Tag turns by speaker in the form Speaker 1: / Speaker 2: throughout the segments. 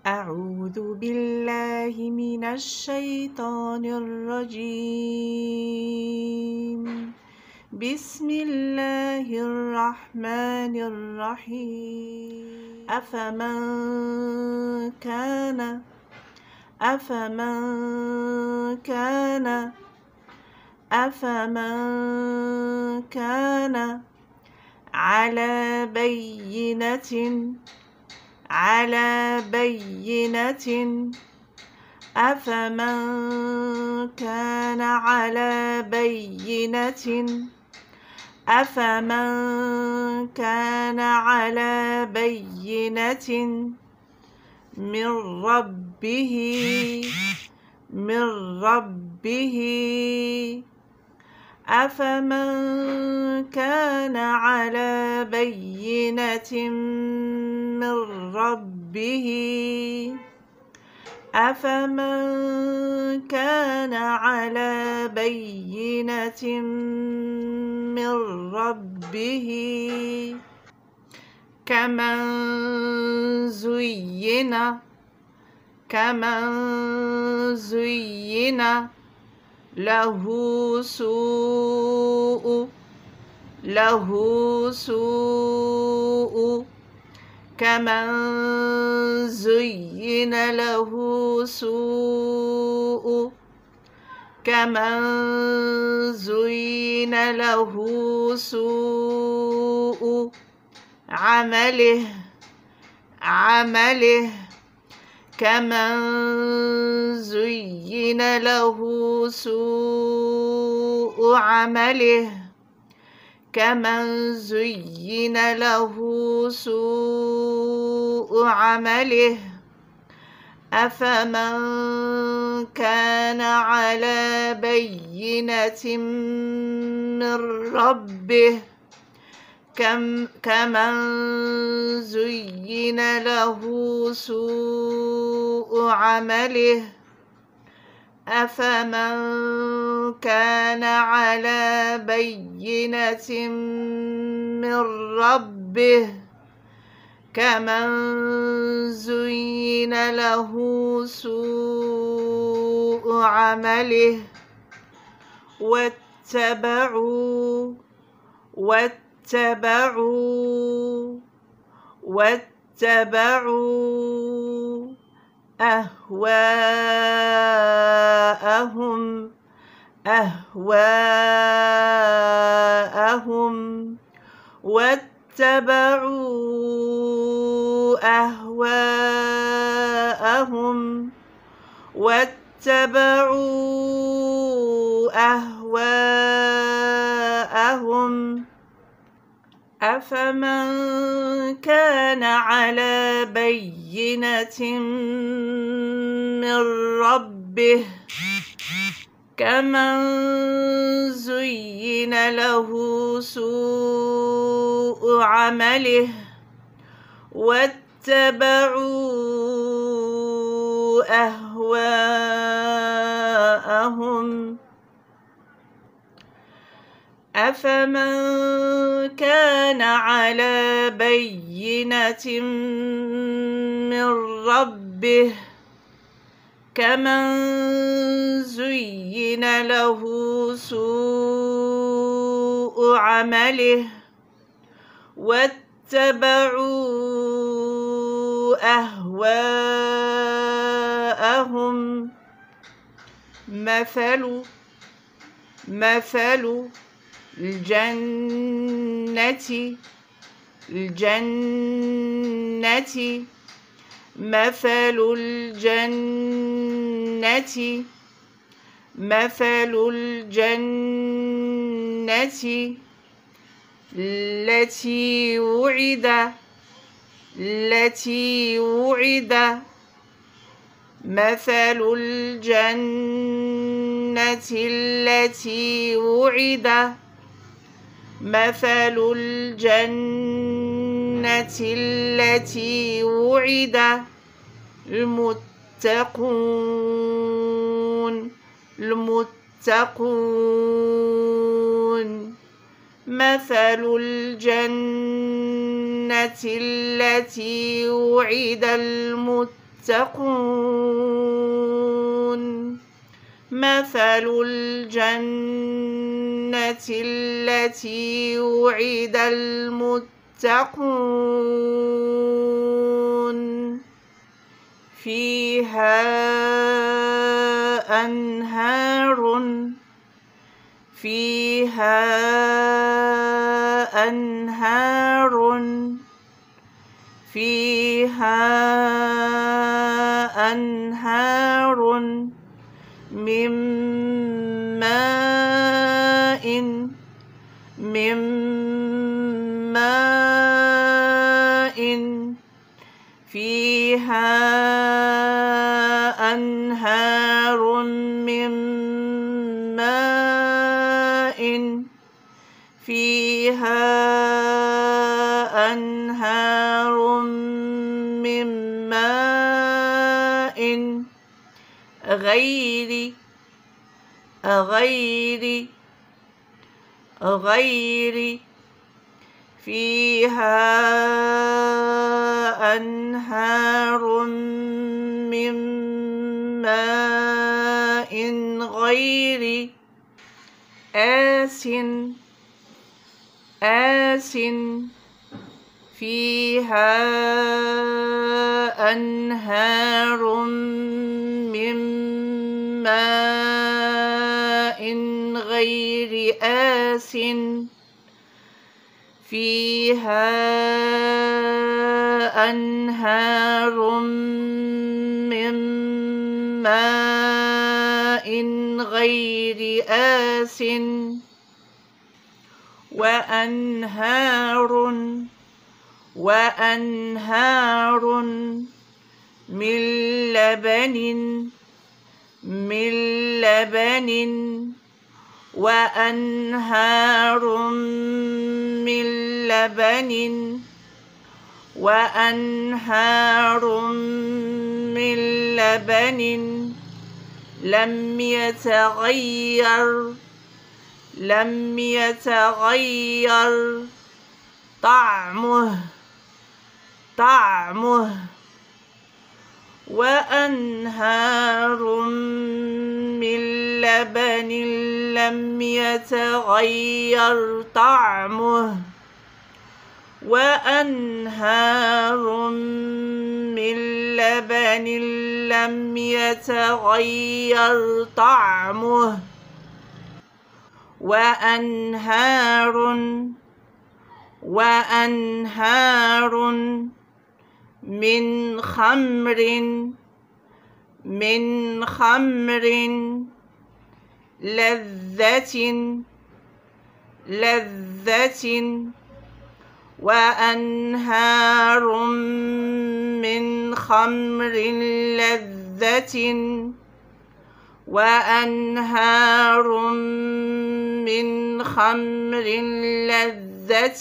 Speaker 1: أعوذ بالله من الشيطان الرجيم. بسم الله الرحمن الرحيم. أفمن كان على بينة أفمن كان على بينة من ربه أفمن كان على بينة من ربه كمن زين له سوء عمله أفمن كان على بينة من ربه كمن زين له سوء عمله أفمن كان على بينة من ربه كمن زين له سوء عمله واتبعوا أهواءهم أفمن كان على بينة من ربه كمن زين له سوء عمله واتبعوا أهواءهم أفمن كان على بينة من ربه كمن زين له سوء عمله واتبعوا أهواءهم مثل الجنة التي وعد مثل الجنة التي وعد المتقون مثل الجنة التي وعد المتقون المتقون مثل الجنة التي وعد المتقون فيها أنهار من ماء غير آسن فيها أنهار من ماء غير آسن وأنهار من لبن وأنهار من لبن لم يتغير طعمه وأنهار من لبن لم يتغير طعمه وأنهار من لبن لم يتغير طعمه وأنهار من خمر لذة وأنهار من خمر لذة وأنهار من خمر لذة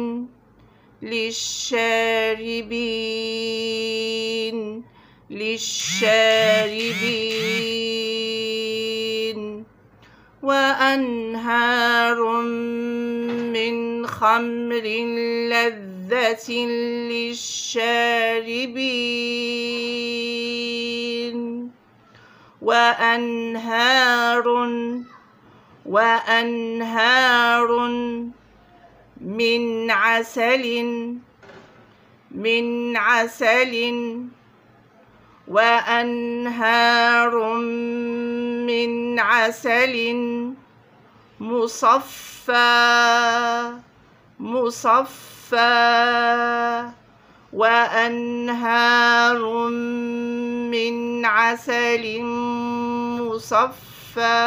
Speaker 1: للشاربين وأنهار من خمر لذة للشاربين وأنهار من عسل وأنهار من عسل مصفى وأنهار من عسل مصفى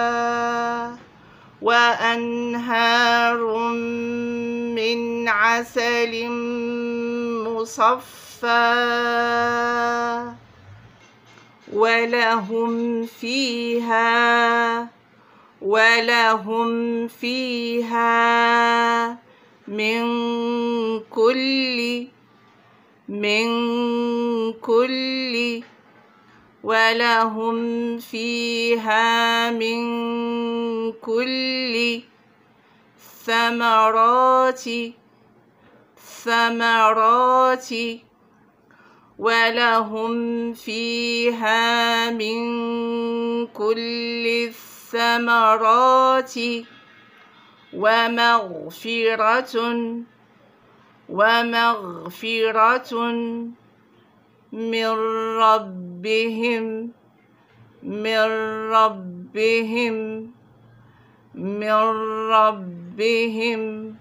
Speaker 1: وأنهار من عسل مصفى ولهم فيها من كل ثمرات ولهم فيها من كل الثمرات ومغفرة من ربهم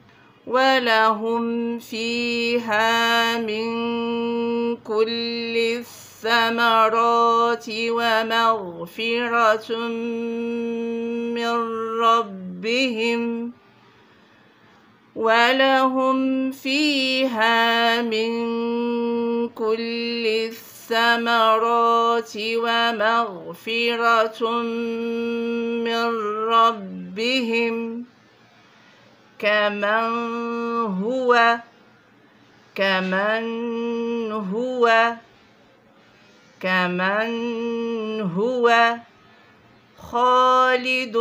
Speaker 1: ولهم فيها من كل الثمرات ومغفرة من ربهم ولهم فيها من كل الثمرات ومغفرة من ربهم كمن هو خالد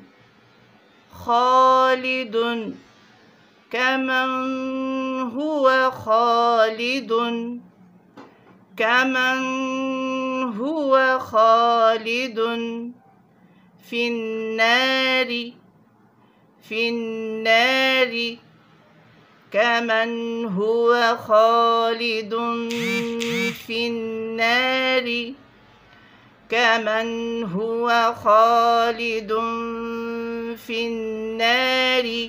Speaker 1: في النار كمن هو خالد في النار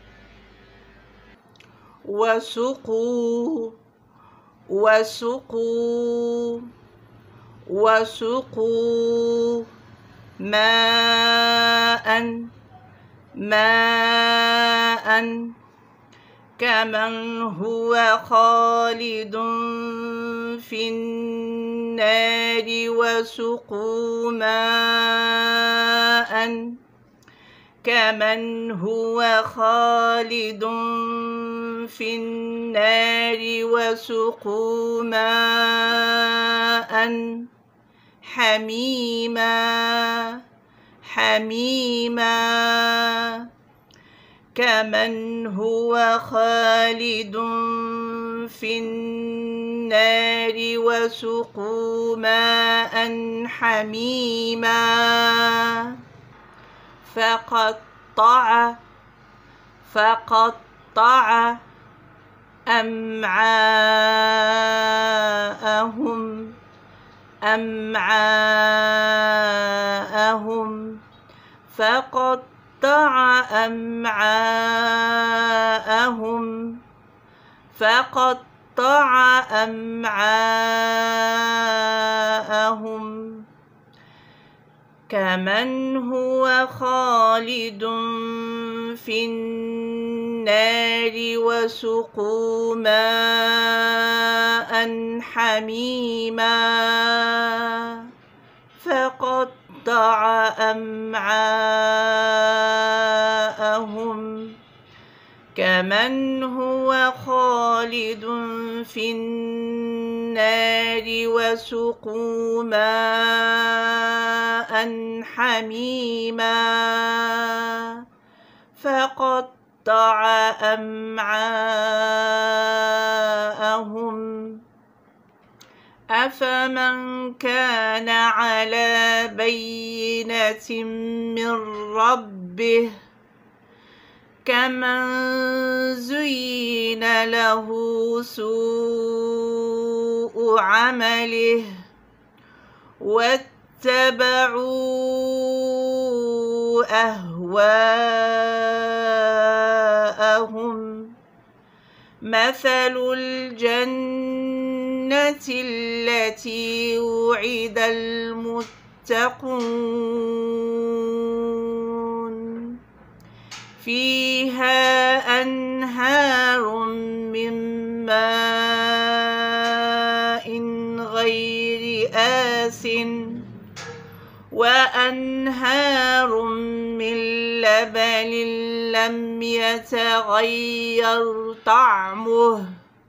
Speaker 1: وسقوا ماء كمن هو خالد في النار وسقوا ماء كمن هو خالد في النار وسقوا ماء حميما كمن هو خالد في النار وسقوا ماء حميما فقطع أمعاءهم فقطع أمعاءهم كمن هو خالد في النار وسقوا ماء حميما فقطع أمعاءهم كمن هو خالد في النار وسقوا ماء حميما فقطع أمعاءهم أفمن كان على بينة من ربه كمن زين له سوء عمله واتبعوا أهواءهم مثل الجنة التي وعد المتقون فيها أنهار من ماء غير آسٍ وأنهار من لبن لم يتغير طعمه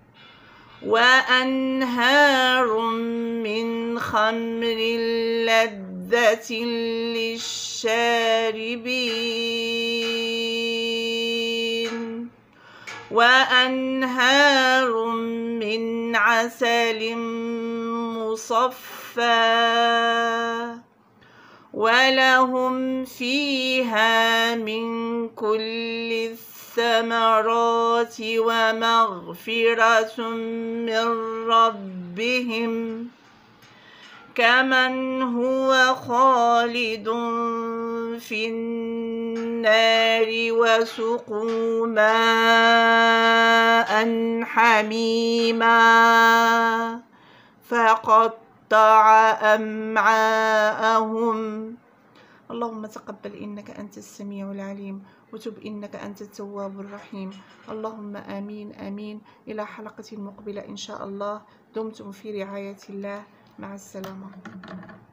Speaker 1: وأنهار من خمر لذة للشاربين وأنهار من عسل مصفى ولهم فيها من كل الثمرات ومغفرة من ربهم كمن هو خالد في النار وسقوا ماء حميما فقطع أمعاءهم. اللهم تقبل إنك أنت السميع العليم وتب إنك أنت التواب الرحيم. اللهم آمين آمين. إلى حلقة مقبلة إن شاء الله. دمتم في رعاية الله. مع السلامة.